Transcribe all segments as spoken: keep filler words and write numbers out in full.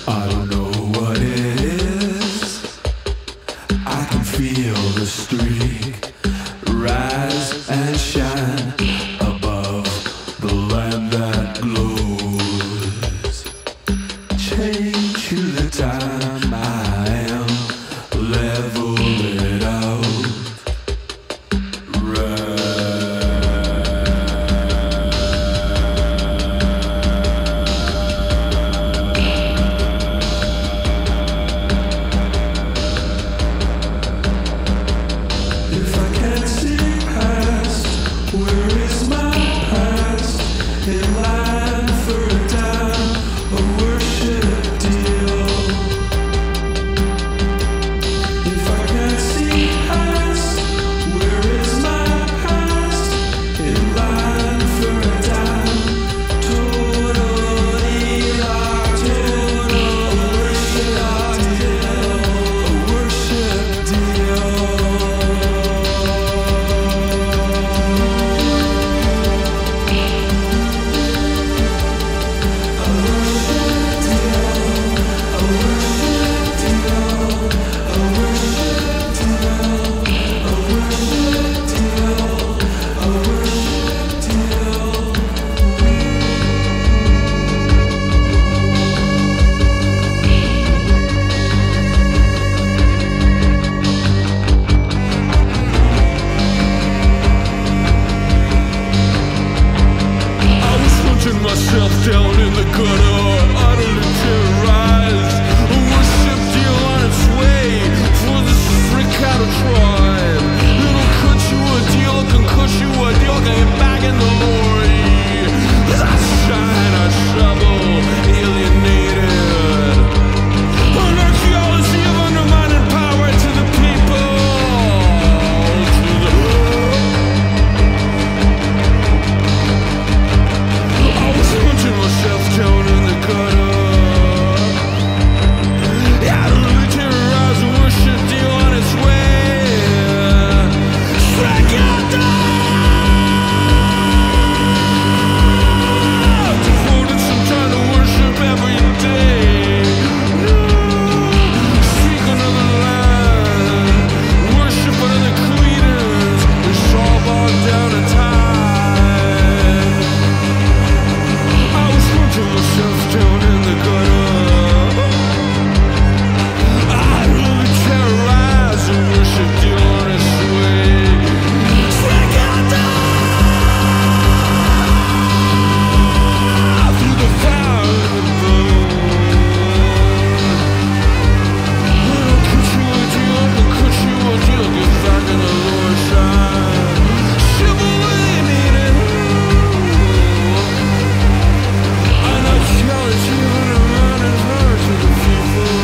I don't know what it is. I can feel the streak rise and shine above the land that glows. Change to the time I am, level it out. Where is my past? In line for a dime, a worship deal. If I can't see past, where is my past? In line for a dime, totally locked in. A worship deal, a worship deal. Myself down in the gutter, utterly terrorized. A worship deal on its way for this freak out of tribe. It'll cut you a deal, it can cut you a deal, can get back in the lorry. As I shine, I shovel, alienated. An archaeology of undermining power to the people. To the punching myself down in the gutter. Yeah, to terrorize a worship deal on its way. Strike out devoted some time to worship every day. Seek another land, worship another credence. It's all bogged down in time. Myself down in the gutter. I really terrorize a worship deal on its way. Strike out through the fire and the bone. I'll cut you a deal, I'll cut you a deal, get back in the lower side. Chivalry needed. Challenge you and a man and her to the people.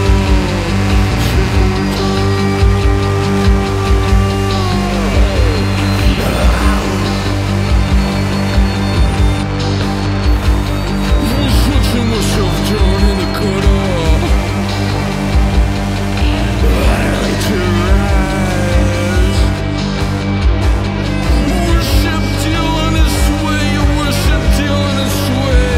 I'm switching myself down in the gutter. I like to rise. Worship deal on its way, a worship deal on its way.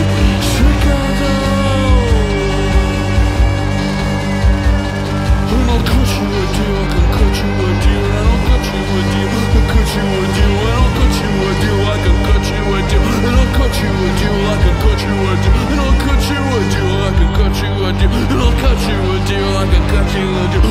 I'll cut you a deal, I can cut you a deal, and I'll cut you a deal, I'll cut you a deal, and I'll cut you a deal, I can cut you a deal, and I'll cut you a deal, I can cut you a deal, and I'll cut you a deal, I can cut you a deal, and I'll cut you a deal, I can cut you a deal,